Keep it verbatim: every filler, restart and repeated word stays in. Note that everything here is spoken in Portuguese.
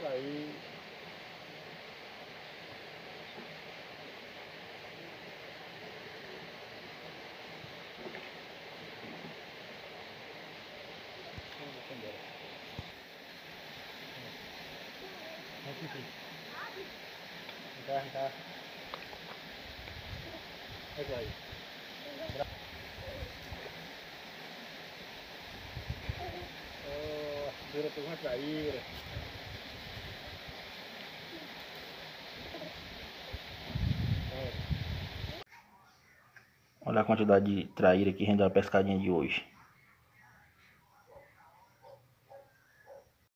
trair. Entah, entah. Itu lagi. Oh, sudah tengah cair. Olha a quantidade de traíra que rendeu a pescadinha de hoje.